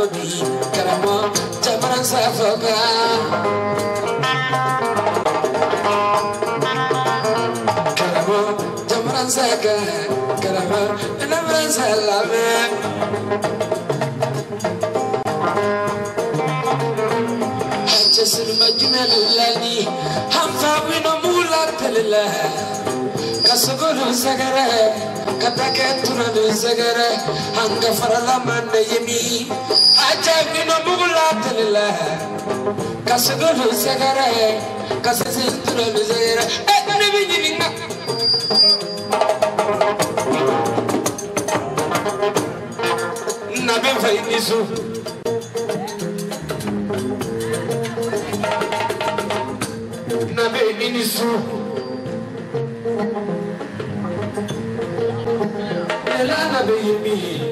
Godi, Karamo, Jamaran Safoga. Karamo, Jamaran Saga, Karamo, Jamaran Salame. Hajasul Majunalani, Hamfa Winomula Telila, Kasogolu Sagara. Katake tunadu sagara hanga farala mande yemi ajabi no mugula telila kasagolu sagara kasasi tunadu sagara nebi jininga nabe fay nisu nabe nisu Lana baby,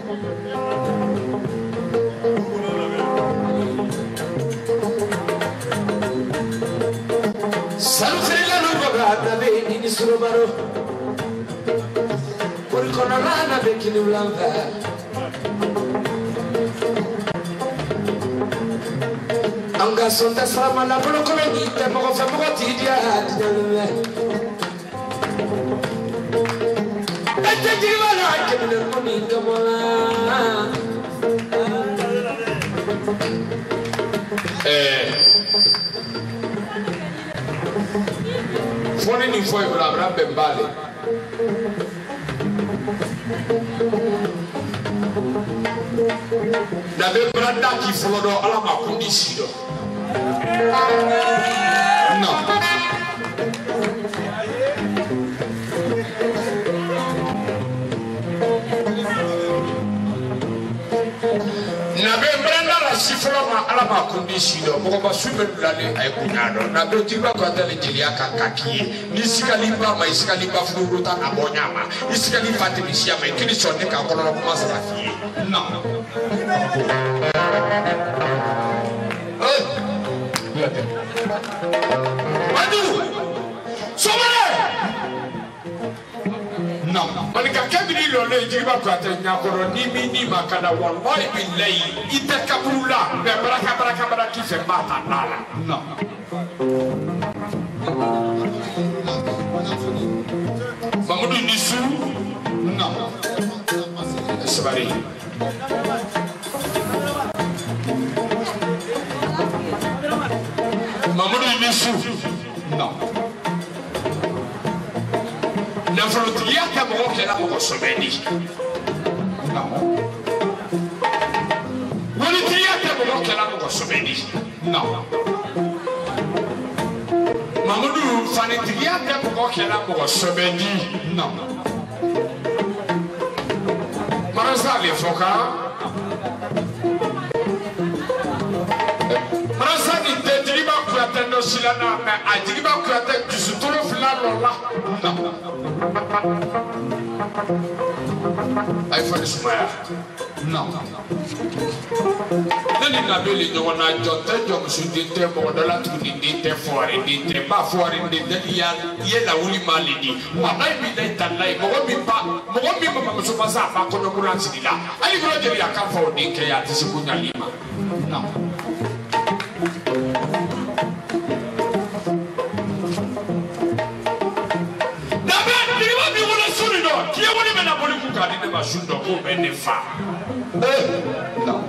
Salfrilla Lubagata, baby, in Surubaro, Puriconalana, baking you love her. Angasonda Samana, Puroconi, the Mogoti, Fone ni foi Abraham Bembale. Na Bembranda ki folo do ala makundi sido. No. Sifroma alama kundishido moko super blale ay kunyado na do tiba ko tele jelia kakaki ni sikaliba ma isikaliba furuta abonyama isikali fatimisia ma kini sonne ka kono ko masafi no Madu somare no malika kebiri lo le jiba ko atenya koro ni mi makana wallahi billahi itakabula be baraka kife mata nala no Mamudu nisu no sabari Mamudu nisu no La frontiera che abbiamo che la posso vedere. No. Volentieri che abbiamo che la posso vedere. No. Mamudu fanetria che abbiamo che la posso vedere. No. Ma sta lì foca. Atendo silana me ajiba ku ate jusutoro filalo la no ay fa ismaya no nani na beli no na jotte jom su dinte mo dala tu dinte foire dinte ba foire dinte ya ye la wuli malidi wa nay bi dai tanai mo bi ma so pasa fa ko no kuransi dila ali bro je ya ka fo dinte ya tisikunya lima no Bashundo ko benefa no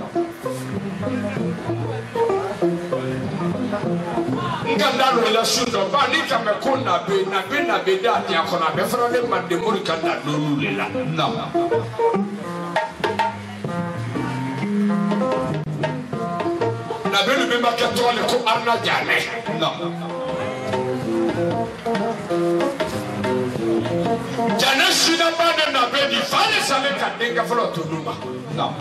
ngandalo la shundo ba ni kama kona be na be da ya kona be fara le mande muri kanda lolu lela no na be lu be makato le ko arna jane no Jana shina bana na bedi fale sale kadenga folo tunuma no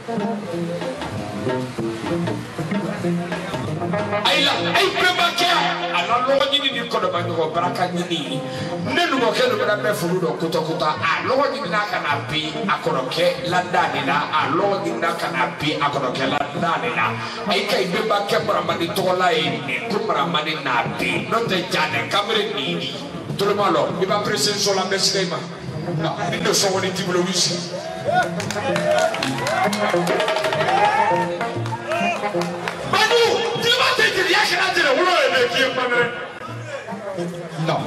ay peba ke ala lo nyini ni ko do ba ngo baraka nyini nenu mo ke no bra be fulu do kuto lo nyini na kana bi akoro ke landa ni na alo nyini na kana bi akoro ke landa ni na ay kay beba ke bra mani to la ni ko bra mani na bi no te jane kamre ni tout le monde là, il va presser sur la messe. Non, il ne sont pas des Manu, tu vas te dire, il y a quelqu'un qui est là. Non.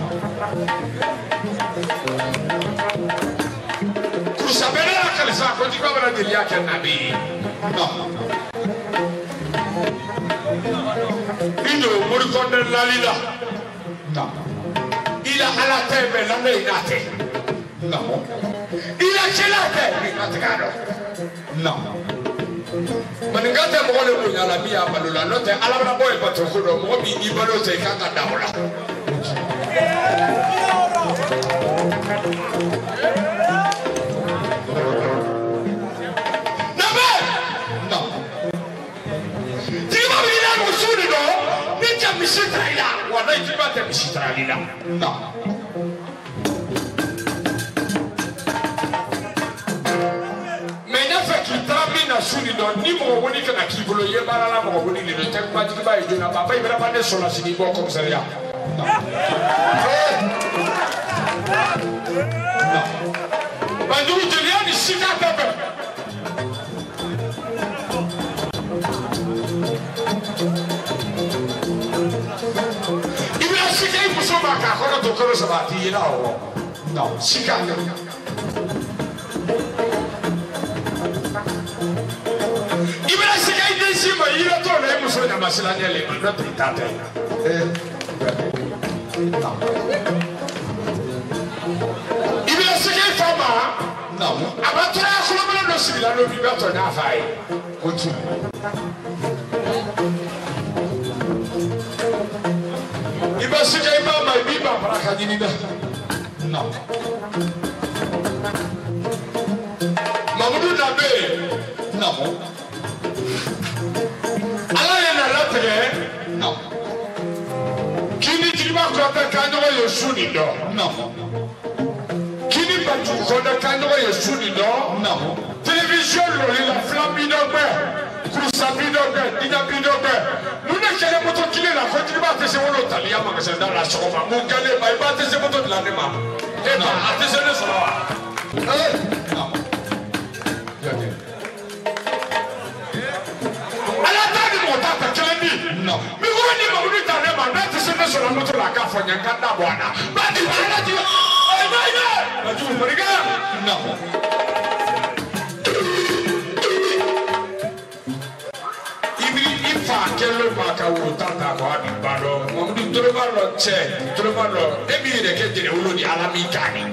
Tu sapete che le sa, continua a dire che è nabi. No. Io vorrei fare la lila. No. Il ha la tebe, la nate. No. Il ha gelate, no. Maningate mo le bunya la biya balula note alabra boy patoko mo bi ni balote kanga daula. Nabe no tiba bila mo sudi do ni ja misitra ila wala tiba te misitra ila no suni do ni mo woni kana kibolo ye barala mo woni ni te kwa jiba e jona baba ibra pa ne sola sini bo komisaria no bandu juliani sika pepe ibra sika ibuso baka kono to kono sabati ina o no sika Ibra sika ide sima ira to na emuso na masila ne le no tritata Ibra sika fama no abatura akolo no sibila no bi beto na afai otu Ibra sika iba ma bi ba para kadini da no Mamudu Nabe no Alaye na latre no Kini triba ko ta kanyo yo suni do no Kini batu ko ta kanyo yo suni do no Television lo la flambido be Crusabido be Dinabido be Muna kele moto kile la ko triba te se wono talia ma ka se da la sokoma mu kale ba ba te se moto la ne ma e ba ate se ne sala no No. Mi woni mo bi ta ne ma na ti se ne so na moto la ka fo nyanga da bwana. Ba di ba na ti. Ai na ina. Ba tu mo riga. No. Ibi ifa kelo ma ka wo ta ta ko adi ba do. Mo bi toro ba lo che, toro ba lo. E bi de ke dire ulo di ala mi kani.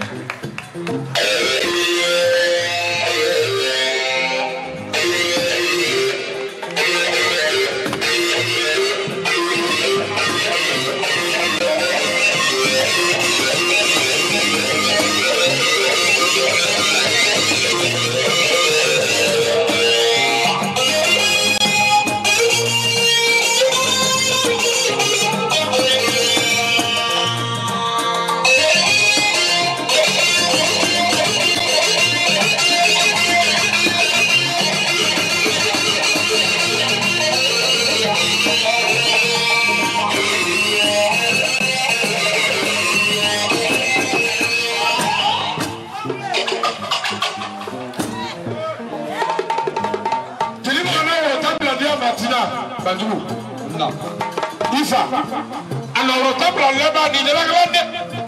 No. Ifa. Alors table leba ni de la grande.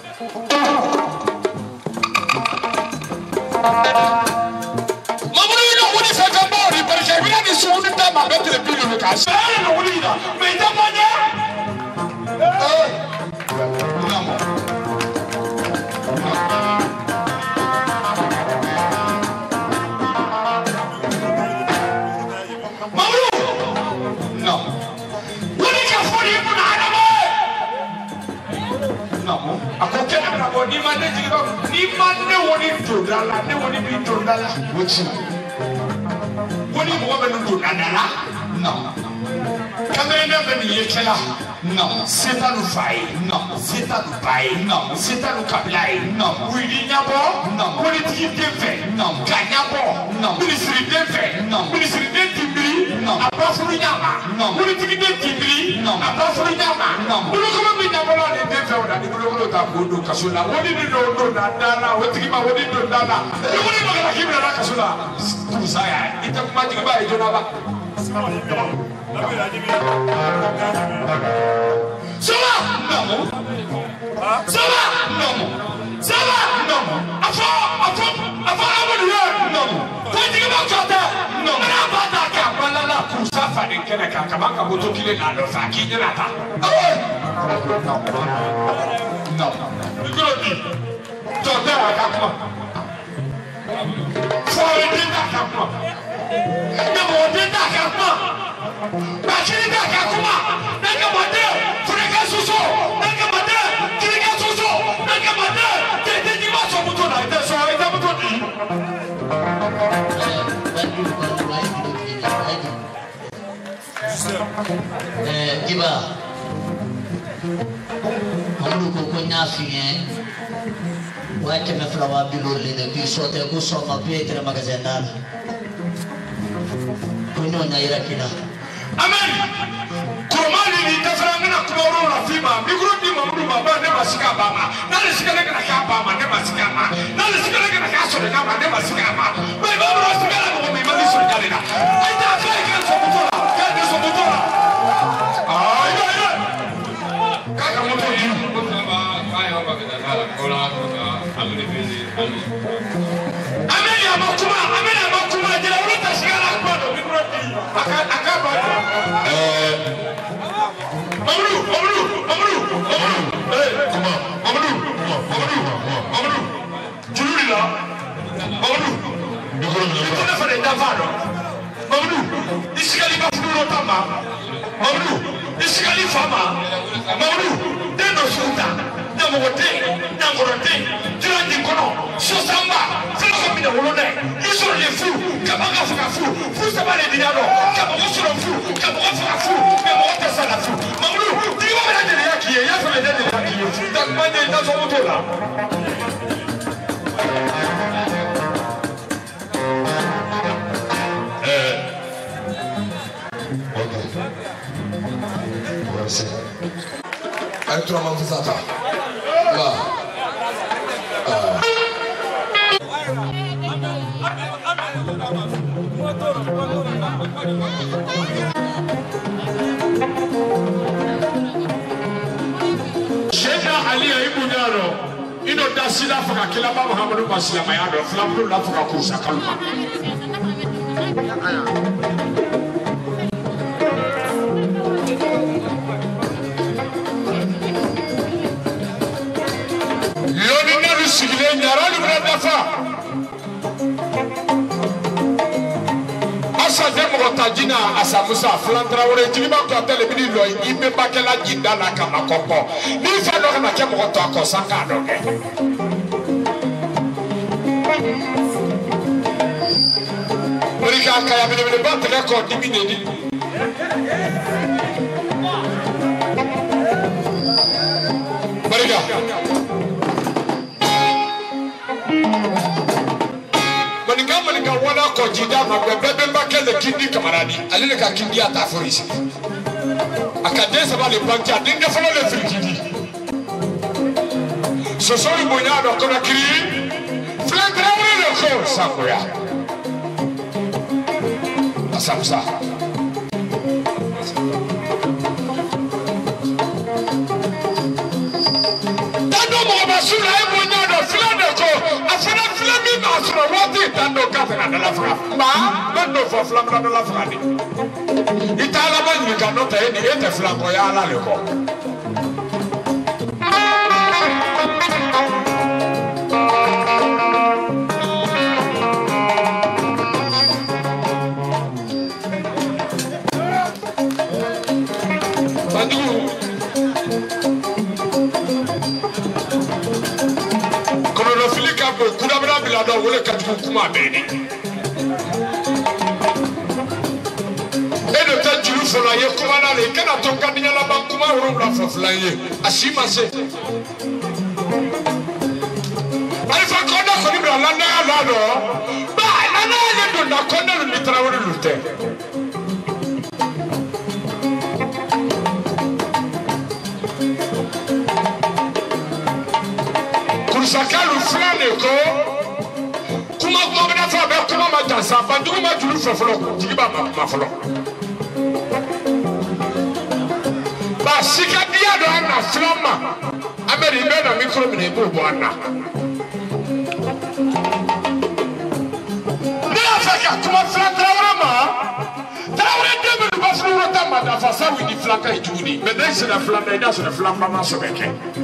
Mamuri no woni fa gambori perché mi ha nessuno da ma mettere più di casa. No woni da. Me da mane. Ni mane jiba ni mane woni todala ne woni bi todala wochi woni mo be ndu nadala no kamere na be ni yekela no setanu fai no setanu bai no setanu kablai no wiri nyabo no woni ti defe no kanyabo no ministry defe no ministry dentibri no aba furu nyama wuri tigi de tibiri aba furu nyama bulu ko mi nyama la de fe o da di bulu ko ta ko do kasula wodi ni do na dana o tigi ma wodi do dana e wodi ma ka kibra la kasula kusaya ita kuma tigi ba e jona ba Sala no Sala no Sala no afọ abodi no tigi ma kota no na ba ta ka balala kusafa de kene ka kabaka boto kile na do fa ki nyina ta no ikodi to da ka kuma for de da ka kuma na mo de da ka kuma ba kiri da ka kuma na ka mo de frega suso na ka mo de kiriga suso na ka mo de te di ma so muto na ite so ite muto ni Giba Amru ko konya fiye Wake me flawa bilorli de bi sote ko so ma pietre magazendar Kuno na irakina Amen Kurmani ni tafranga na kumoro na fima mikro di mamru baba ne masika bama na le sikale kana ka bama ne masika ma na le sikale kana ka so na ma ne masika ma bai baba ro sikale ko mi mali so dalina ai ta fa ka so butola ka de so butola ai ai ka ka moto di baba kai ho ba ka da kola amene bezi amen ya makuma jira ro ta sikala ko do mikro di aka ba Mamadou comment Mamadou Jululi là Mamadou tu ne fais pas d'avant Mamadou ici kali ba fulu rotama Mamadou ici kali fama Mamadou dendo suta namote nangorote turandi kono sosamba fela ko mina wolone isoro le fu kabanga fuka fu sabale dinalo kabanga soro fu kabanga fuka fu me mo tesa la fu Mamadou diwa mena de yaki ya fa mena de yaki tak manje na so motola Aí tu não vai lá. Sheikh Ali Ibn Yaro, ino dasila faka kila ba Muhammadu basila mayado, flambu la faka kusa kalma. Asa demo tajina asa Musa flandra wore jiliba ko tele bini lo ibe bakela jinda la kama kopo ni fa do kama ke mo to ko saka do ke Orika kaya bini batele ko dimine di Orika Manika wana ko jida ma bebe bakele kindi kamaradi alile ka kindi ata forisi akadesa bale banki adinde folo le frikidi soso ibonya do kona kiri flangra wele ko sakoya asamsa tando mo basura ibonya do flande ko afana flami ma asura wati tando kafena de la fra ma no fo flamra de la fra ni itala ba ni ka no te ni ete flanko ya ala le ko Kudabra bilada wole katu kuma beni edo ta jiru fola ye kuma na le kana to kadinya la ban kuma ro la fofla ye ashima se ali fa koda ko ni bra la na la do ba na na le do na koda lu mitrawori lute Fakalu flane ko kuma bena fa be kuma ma dansa ba duma ma julu fofolo jiba ma folo ba sika dia do na flama ameri be na micro me bo bo ana ne afaka kuma flatra ma traure de me ba flo ta ma da fa sa wi di flaka ijuni me dai se na flama ida so na flama ma so beke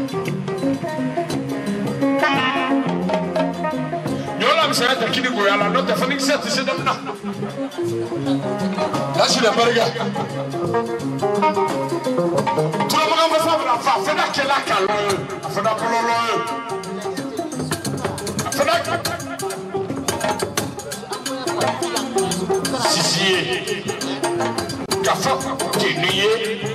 Yola msera takini goyala no tafani seti sedamna. Lashi la barga. Tu la maga masa la fa fena kela kalo. Fena pololo. Fena Sisi. Kafa keniye.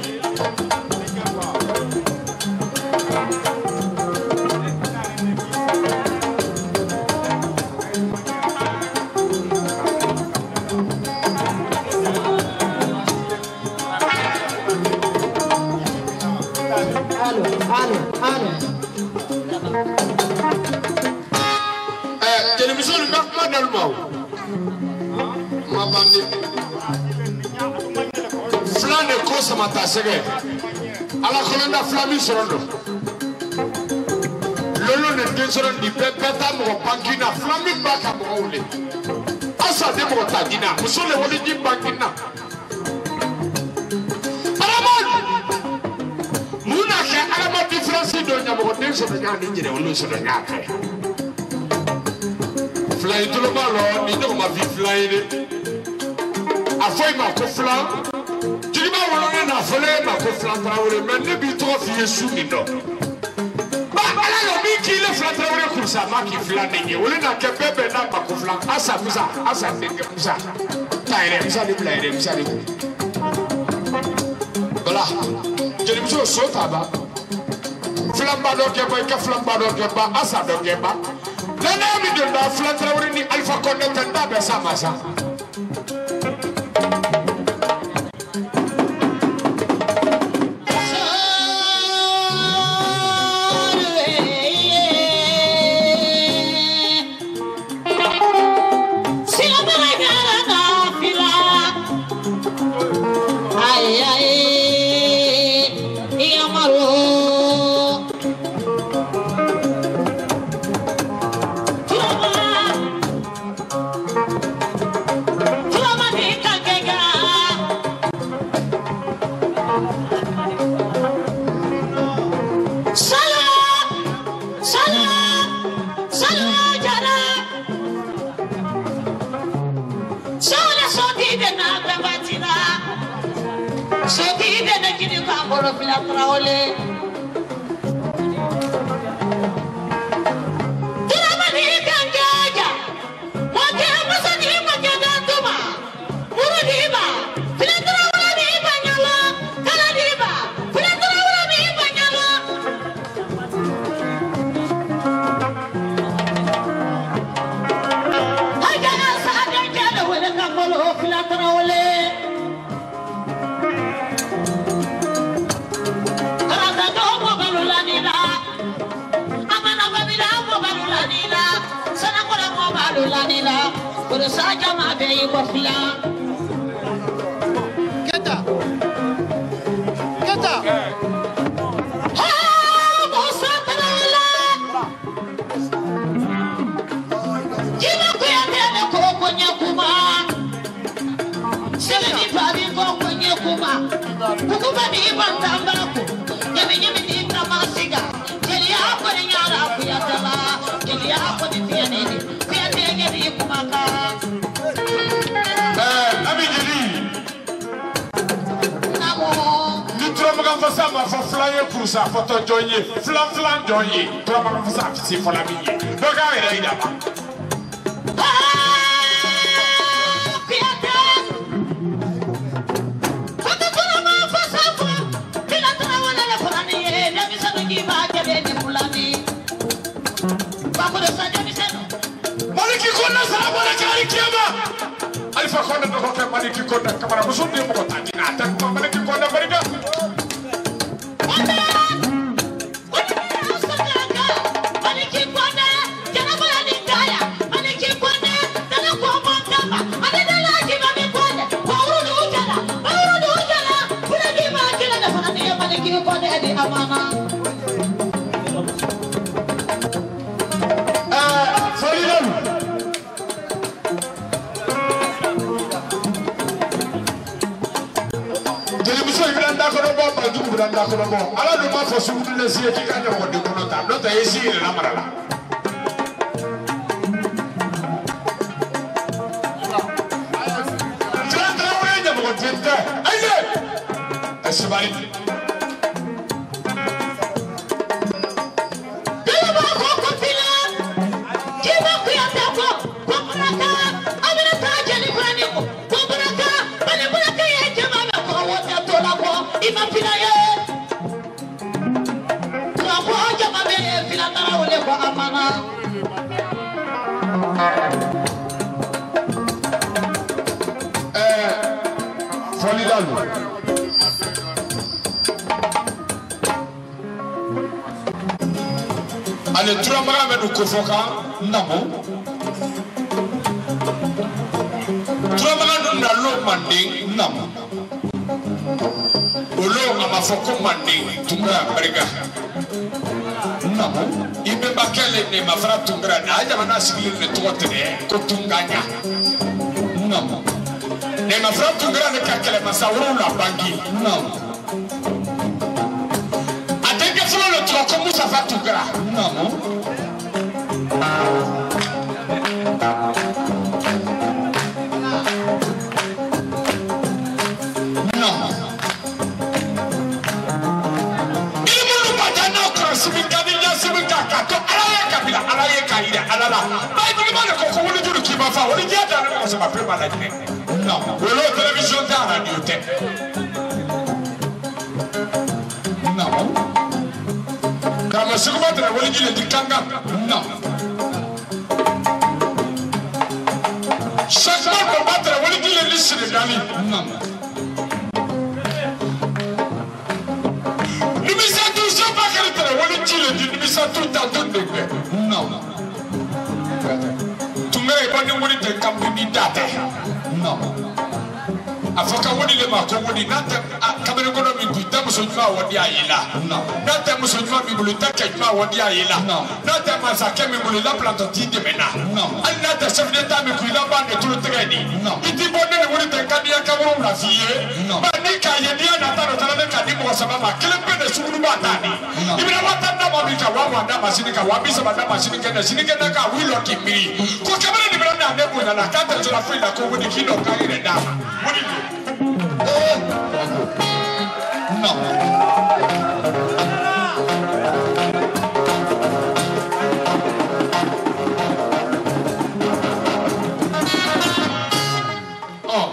Télévision le marque normalement. Ma bande. Flan de cause mata sege. Ala kolonda flami sorondo. Lolo ne desoro di pepeta mo bankina flami baka mo ole. Asa de mo tadina. Musole woli di bankina. Alama difference do nyamo ko den so do nyani jere wonu so do nyaka fly to lo malo ni do ma vi fly de afoy ma ko flan jiri ma wonu na fole ma ko flan trawre men ne bi to fi yesu ni do ba ala yo bi ki le flan trawre kursa ma ki flan ni wole na ke bebe na ma ko flan asa de ke musa taire musa de blaire musa de bala jeri muso so taba flamba do ke boy ka flamba do ke ba asa do ke ba nana mi do da flatra wori ni alpha connect da be sama sa sa photo joye flan joye to ma fa sa si fola mi do ga ere ida ba Maliki kona sa bona kari kiama alfa kona do ko maliki kona kamara musun ni mo ta dina ta maliki kona bariga Maliki kona da ko bo ala do ma fo su le si e ki ka nyo ko de ko ta no ta e si le na mara la tra we nya mo tente aye esibari ale turamaga me ko foka namo turamaga no na lo mande namo olo ama foko mande tunga berga namo ibe bakele ne mafra tunga na aja mana sigil ne totere ko tunganya namo ne mafra tunga ne kakele masawru la bangi namo atenge fulo le troko musa fatunga namo télévision ta radio te non kama siguma tena wali gile dikanga non chaque fois qu'on battre wali gile liste de dali non nimisa tout ça pas que tena wali gile di nimisa tout à tout de non tumere ko ni wali te kambu ni data non afaka woni le ma ko woni nata kamere ko no mi duta muso juma wodi ayila nata muso juma mi bulu taka juma wodi ayila nata masake mi bulu la planto ti de mena an nata chef d'état mi kuila ba ne tout tegani iti bonne ne woni te kadiya kamero la fiye ba ni ka ye dia nata no tala ka di mo sababa kelembe de suguru ba tani ibira wata na ba mi ka wa wanda masini ka wa bi sa ba na masini ka na sini ka na ka wilo kimiri ko kamere ni bra na ne bo na ka ta jola fu ila ko woni kino ka ire da woni no. Oh.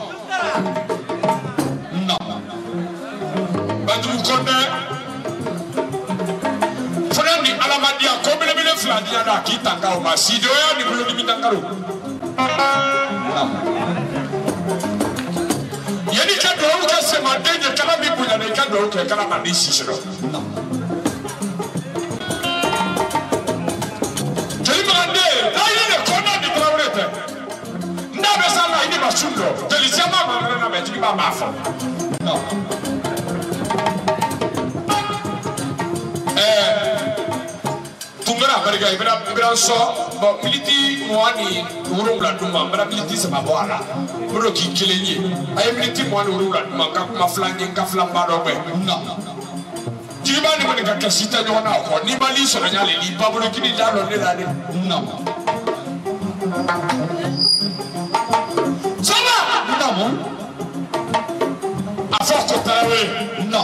No. Badu konde. Fulani alamadia ko bele fulani ada kitanga o masido ya ni bulu ni mitangaro. No. Yani ka do ka se ma deje kala mi bunya ne ka do ka kala ma ni sisiro no kelima ande dai ne kona di traurete nda be sala ini masundo delisia mama na me ti ba mafa no tungara berga ibra so bo militi moani urumla duma bra militi se ma boala bro ki kilenye ay militi moani urumla duma ka ma flange ka flamba do be no jiba ni woni ka kasita ni wana ko ni bali so na nyale ni babro kini dalo ne dale no sama no mo afoko tawe no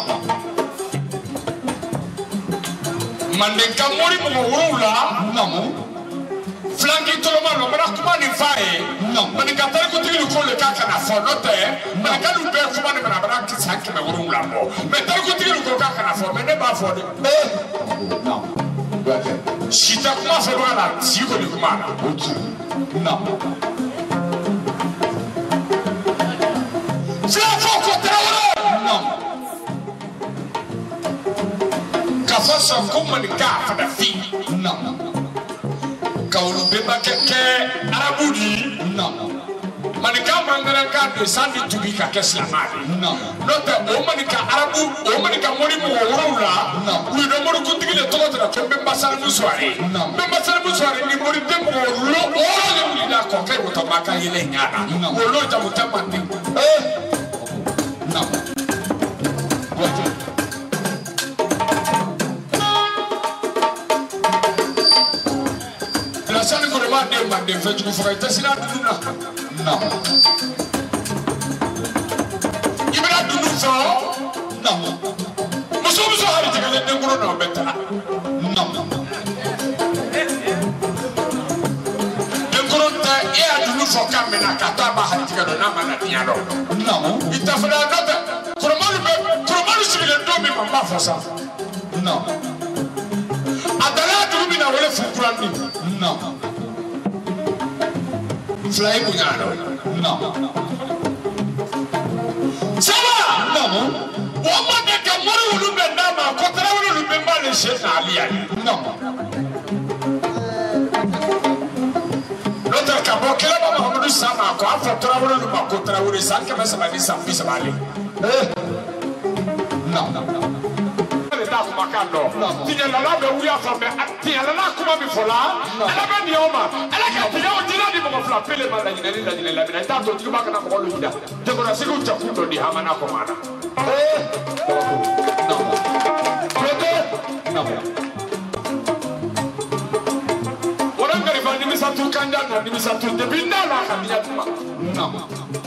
mande kamori mo urula namo flangi toloma no mara kuma ni fae no mande katari ko tigi ko le kaka na fo note mande kanu be kuma ni mara bara ki sanki me urula mo me tari ko tigi ko kaka na fo me ne ba fo de no sita kuma fo bala si ko ni kuma na no flango ko tawro no kafasa kuma ni ka fada fi no kaulu beba keke arabudi no manika mangara ka de sandi tubi ka kesla mari no nota o manika arabu o manika mori mo wurula no wi do mori kutigi le tokotra to be basara muswari no be basara muswari ni mori de mo lo o le ni da ko kai to maka yele nyana o lo ta mutamandi no Tasani ko ma de ma de feju fo ka tasina duna no ibra dunu so no muso hari tigale de ngoro no betala no de ngoro ta e adunu fo kamena kata ba hari tigale na mana tiado no itafala nota kromalu sibile do mi mamba fo sa no adala dunu bi na wole fu kurani no fly bunyano no sama no wama de kamoro wulu be ndama ko tara wulu be mbale sheikh ali ali no Dr. Kabo kila ba Muhammadu sama ko afa tara wulu ma ko tara wulu san ka masa bani sam bisa bali no ta kuma kando tinya la be wuya fa me tinya la kuma bi fola ala be nioma ala ka tinya o dina di mo fla pele ma la ni la bi ta to ti ba kana ko lu ida de ko na sigu ta ku to di hamana ko mana no orang ngari ba ni misatu kanja na ni misatu de binda la ka tinya tuma no